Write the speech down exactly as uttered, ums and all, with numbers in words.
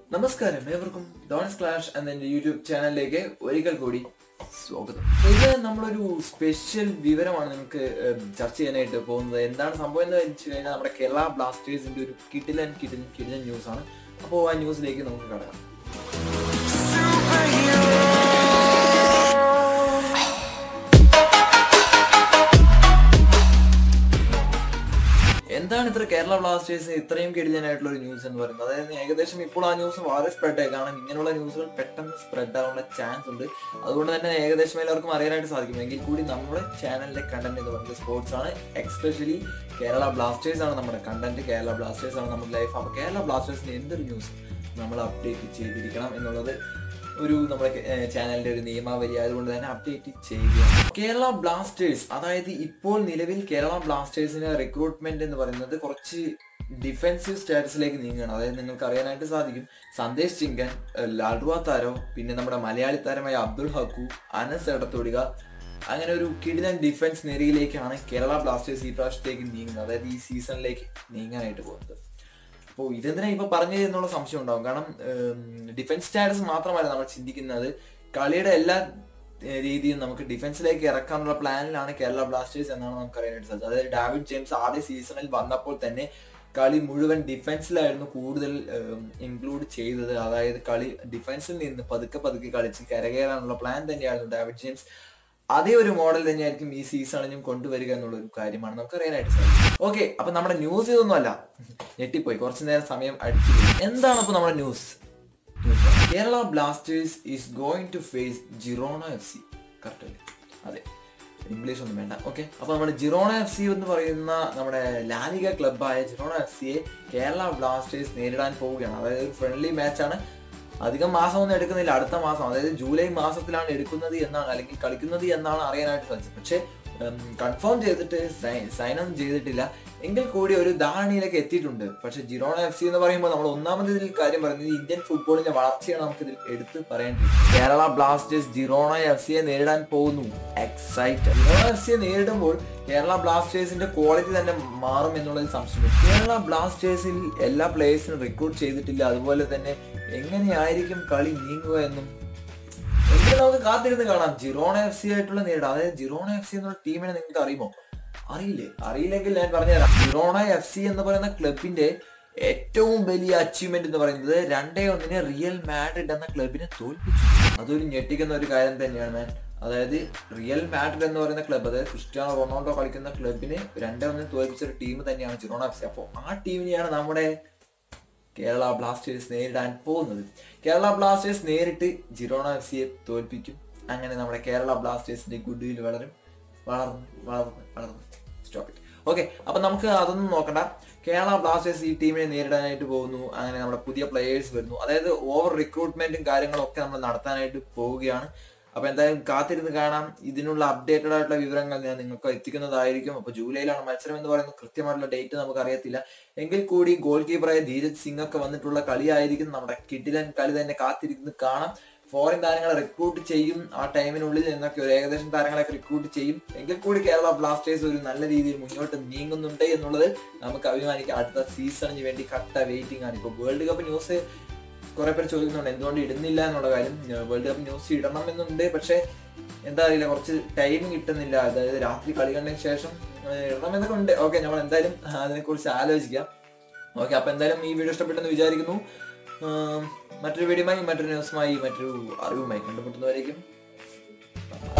നമസ്കാരം, ഏവർക്കും dawns clash എന്ന എൻ്റെ യൂട്യൂബ് ചാനലിലേക്ക് ഒരിക്കൽ കൂടി സ്വാഗതം. ഇത് നമ്മളൊരു സ്പെഷ്യൽ വിവരമാണ് നിങ്ങൾക്ക് ചർച്ച ചെയ്യാനായിട്ട് പോകുന്നത്. എന്താണ് സംഭവം എന്ന് വെച്ച് കഴിഞ്ഞാൽ നമ്മുടെ കേരള ബ്ലാസ്റ്റേഴ്സിന്റെ ഒരു കിടിലൻ കിടിലൻ കിടിലൻ ന്യൂസ് ആണ്. അപ്പോൾ ആ ന്യൂസിലേക്ക് നമുക്ക് കടക്കാം. എന്താണ് ഇത്ര കേരള ബ്ലാസ്റ്റേഴ്സ് ഇത്രയും കിടിലനായിട്ടുള്ള ഒരു ന്യൂസ് എന്ന് പറയുന്നത്? അതായത് ഏകദേശം ഇപ്പോൾ ആ ന്യൂസ് വളരെ സ്പ്രെഡ് ആയി. കാരണം ഇങ്ങനെയുള്ള ന്യൂസുകൾ പെട്ടെന്ന് സ്പ്രെഡ് ആവാനുള്ള ചാൻസ് ഉണ്ട്. അതുകൊണ്ട് തന്നെ ഏകദേശം എല്ലാവർക്കും അറിയാനായിട്ട് സാധിക്കും. എങ്കിൽ കൂടി നമ്മുടെ ചാനലിന്റെ കണ്ടന്റ് എന്ന് പറയുന്നത് സ്പോർട്സ് ആണ്. എക്സ്പെഷ്യലി കേരള ബ്ലാസ്റ്റേഴ്സ് ആണ് നമ്മുടെ കണ്ടന്റ്. കേരള ബ്ലാസ്റ്റേഴ്സ് ആണ് നമ്മുടെ ലൈഫ്. അപ്പോൾ കേരള ബ്ലാസ്റ്റേഴ്സിന്റെ എന്തൊരു ന്യൂസ് നമ്മൾ അപ്ഡേറ്റ് ചെയ്തിരിക്കണം എന്നുള്ളത് ഒരു നമ്മുടെ ചാനലിന്റെ ഒരു നിയമാവലി ആയതുകൊണ്ട് തന്നെ അപ്ഡേറ്റ് ചെയ്യുക. കേരള ബ്ലാസ്റ്റേഴ്സ്, അതായത് ഇപ്പോൾ നിലവിൽ കേരള ബ്ലാസ്റ്റേഴ്സിന്റെ റിക്രൂട്ട്മെന്റ് എന്ന് പറയുന്നത് കുറച്ച് ഡിഫൻസീവ് സ്റ്റാറ്റസിലേക്ക് നീങ്ങുകയാണ്. അതായത് നിങ്ങൾക്ക് അറിയാനായിട്ട് സാധിക്കും, സന്ദേശ് ചിങ്കൻ, ലാൽറുവ താരോ, പിന്നെ നമ്മുടെ മലയാളി താരമായ അബ്ദുൾ ഹക്കു, അനസ് എടത്തൊടിക, അങ്ങനെ ഒരു കിടിലൻ ഡിഫൻസ് നിരയിലേക്കാണ് കേരള ബ്ലാസ്റ്റേഴ്സ് ഈ പ്രാവശ്യത്തേക്ക് നീങ്ങുന്നത്. അതായത് ഈ സീസണിലേക്ക് നീങ്ങാനായിട്ട് പോകുന്നത്. അപ്പോൾ ഇതെന്തിനാ ഇപ്പൊ പറഞ്ഞു എന്നുള്ള സംശയം ഉണ്ടാവും. കാരണം ഡിഫൻസ് സ്റ്റാറ്റസ് മാത്രമല്ല നമ്മൾ ചിന്തിക്കുന്നത്, കളിയുടെ എല്ലാ രീതിയും നമുക്ക് ഡിഫൻസിലേക്ക് ഇറക്കാനുള്ള പ്ലാനിലാണ് കേരള ബ്ലാസ്റ്റേഴ്സ് എന്നാണ് നമുക്ക് അറിയാനായിട്ട് സാധിച്ചത്. അതായത് ഡാവിഡ് ജെയിംസ് ആദ്യ സീസണിൽ വന്നപ്പോൾ തന്നെ കളി മുഴുവൻ ഡിഫൻസിലായിരുന്നു കൂടുതൽ ഇൻക്ലൂഡ് ചെയ്തത്. അതായത് കളി ഡിഫൻസിൽ നിന്ന് പതുക്കെ പതുക്കെ കളിച്ച് കരകയറാനുള്ള പ്ലാൻ തന്നെയായിരുന്നു ഡാവിഡ് ജെയിംസ്. അതേ ഒരു മോഡൽ തന്നെയായിരിക്കും ഈ സീസണിലും കൊണ്ടുവരിക എന്നുള്ള ഒരു കാര്യമാണ് നമുക്ക് അറിയാനായിട്ട് സാധിക്കും. ഓക്കെ, അപ്പൊ നമ്മുടെ ന്യൂസ് ഇതൊന്നും അല്ല, ഞെട്ടിപ്പോയി, കുറച്ചു നേരം സമയം അടിച്ചു. എന്താണ് അപ്പൊ നമ്മുടെ news? Kerala Blasters is going to face Girona F C. Correct അല്ലേ? അതെ, ഇംഗ്ലീഷ് ഒന്നും വേണ്ട. ഓക്കെ, അപ്പൊ നമ്മുടെ ജിറോണ എഫ് സി എന്ന് പറയുന്ന നമ്മുടെ ലാലിഗ ക്ലബ്ബായ ജിറോണ എഫ് സിയെ കേരള ബ്ലാസ്റ്റേഴ്സ് നേരിടാൻ പോവുകയാണ്. അതായത് ഒരു ഫ്രണ്ട്ലി മാച്ചാണ്. അധികം മാസമൊന്നും എടുക്കുന്നില്ല, അടുത്ത മാസം, അതായത് ജൂലൈ മാസത്തിലാണ് എടുക്കുന്നത് എന്നാണ്, അല്ലെങ്കിൽ കളിക്കുന്നത് എന്നാണ് അറിയാനായിട്ട് സാധിച്ചത്. പക്ഷെ കൺഫേം ചെയ്തിട്ട് സൈൻ ഒന്നും ചെയ്തിട്ടില്ല. എങ്കിൽ കൂടി ഒരു ധാരണയിലേക്ക് എത്തിയിട്ടുണ്ട്. പക്ഷെ ജിറോണ എഫ് സി എന്ന് പറയുമ്പോൾ നമ്മൾ ഒന്നാമത് ഇതിൽ കാര്യം പറയുന്നത് ഇന്ത്യൻ ഫുട്ബോളിന്റെ വളർച്ചയാണ് നമുക്ക് ഇതിൽ എടുത്ത് പറയേണ്ടത്. കേരള ബ്ലാസ്റ്റേഴ്സ് ജിറോണ എഫ് സിയെ നേരിടാൻ പോകുന്നു. എക്സൈറ്റഡ്. ജിറോണ എഫ് സിയെ നേരിടുമ്പോൾ കേരള ബ്ലാസ്റ്റേഴ്സിന്റെ ക്വാളിറ്റി തന്നെ മാറും എന്നുള്ളതിൽ സംശയമില്ല. കേരള ബ്ലാസ്റ്റേഴ്സിൽ എല്ലാ പ്ലേയേഴ്സിനും റിക്രൂട്ട് ചെയ്തിട്ടില്ല. അതുപോലെ തന്നെ എങ്ങനെയായിരിക്കും കളി നീങ്ങുക എന്നും എങ്കിലും നമുക്ക് കാത്തിരുന്ന് കാണാം. ജിറോണ എഫ് സി ആയിട്ടുള്ള നേരിടാം. അതായത് ജിറോണ എഫ് സി എന്നുള്ള ടീമിനെ നിങ്ങൾക്ക് അറിയുമോ? അറിയില്ലേ? അറിയില്ലെങ്കിൽ ഞാൻ പറഞ്ഞുതരാം. ജിറോണ എഫ് സി എന്ന് പറയുന്ന ക്ലബിന്റെ ഏറ്റവും വലിയ അച്ചീവ്മെന്റ് എന്ന് പറയുന്നത് രണ്ടേ ഒന്നിന് റിയൽ മാഡ്രിഡ് എന്ന ക്ലബിനെ തോൽപ്പിച്ചു. അതൊരു ഞെട്ടിക്കുന്ന ഒരു കാര്യം തന്നെയാണ് മാൻ. അതായത് റിയൽ മാഡ്രിഡ് എന്ന് പറയുന്ന ക്ലബ്, അതായത് ക്രിസ്ത്യാനോ റൊണാൾഡോ കളിക്കുന്ന ക്ലബിന് രണ്ടേ ഒന്നിന് തോൽപ്പിച്ച ഒരു ടീം തന്നെയാണ് ജിറോണ എഫ് സി. അപ്പോൾ ആ ടീമിനെയാണ് നമ്മുടെ കേരള ബ്ലാസ്റ്റേഴ്സ് നേരിടാൻ പോകുന്നത്. കേരള ബ്ലാസ്റ്റേഴ്സ് നേരിട്ട് ജിറോണ എഫ് സിയെ തോൽപ്പിക്കും. അങ്ങനെ നമ്മുടെ കേരള ബ്ലാസ്റ്റേഴ്സിന്റെ ഗുഡ് വിൽ വളരും. വളർന്ന് വളർന്ന് വളർന്ന് സ്റ്റോപ്പ് ഇറ്റ്. ഓക്കെ, അപ്പൊ നമുക്ക് അതൊന്നും നോക്കണ്ട. കേരള ബ്ലാസ്റ്റേഴ്സ് ഈ ടീമിനെ നേരിടാനായിട്ട് പോകുന്നു. അങ്ങനെ നമ്മുടെ പുതിയ പ്ലെയേഴ്സ് വരുന്നു. അതായത് ഓവർ റിക്രൂട്ട്മെന്റും കാര്യങ്ങളും ഒക്കെ നമ്മൾ നടത്താനായിട്ട് പോവുകയാണ്. അപ്പൊ എന്തായാലും കാത്തിരുന്ന് കാണാം. ഇതിനുള്ള അപ്ഡേറ്റഡ് ആയിട്ടുള്ള വിവരങ്ങൾ ഞാൻ നിങ്ങൾക്ക് എത്തിക്കുന്നതായിരിക്കും. അപ്പൊ ജൂലൈയിലാണ് മത്സരം എന്ന് പറയുന്നത്. കൃത്യമായിട്ടുള്ള ഡേറ്റ് നമുക്ക് അറിയത്തില്ല. എങ്കിൽ കൂടി ഗോൾ കീപ്പറായ ധീരജ് സിംഗ് ഒക്കെ വന്നിട്ടുള്ള കളിയായിരിക്കും. നമ്മുടെ കിടിലൻ കളി തന്നെ കാത്തിരിക്കുന്നത് കാണാം. ഫോറിൻ താരങ്ങളെ റിക്രൂട്ട് ചെയ്യും ആ ടൈമിനുള്ളിൽ എന്നൊക്കെ ഒരു ഏകദേശം താരങ്ങളെയൊക്കെ റിക്രൂട്ട് ചെയ്യും. എങ്കിൽ കൂടി കേരള ബ്ലാസ്റ്റേഴ്സ് ഒരു നല്ല രീതിയിൽ മുന്നോട്ട് നീങ്ങുന്നുണ്ട് എന്നുള്ളത് നമുക്ക് അഭിമാനിക്കാം. അടുത്ത സീസണിന് വേണ്ടി കട്ട വെയിറ്റിംഗ് ആണ്. ഇപ്പോൾ വേൾഡ് കപ്പ് ന്യൂസ് കുറെ പേര് ചോദിക്കുന്നുണ്ട് എന്തുകൊണ്ട് ഇടുന്നില്ല എന്നുള്ള കാര്യം. വേൾഡ് കപ്പ് ന്യൂസ് ഇടണം എന്നുണ്ട്, പക്ഷെ എന്താ അറിയില്ല, കുറച്ച് ടൈം കിട്ടുന്നില്ല. അതായത് രാത്രി കളി കണ്ടതിന് ശേഷം ഇടണം എന്നൊക്കെ ഉണ്ട്. ഓക്കെ, നമ്മൾ എന്തായാലും അതിനെക്കുറിച്ച് ആലോചിക്കാം. ഓക്കെ, അപ്പൊ എന്തായാലും ഈ വീഡിയോ ഇഷ്ടപ്പെട്ടെന്ന് വിചാരിക്കുന്നു. മറ്റൊരു വീഡിയോയുമായി, മറ്റൊരു ന്യൂസുമായി, മറ്റൊരു അറിവുമായി കണ്ടുമുട്ടുന്നവരേക്കും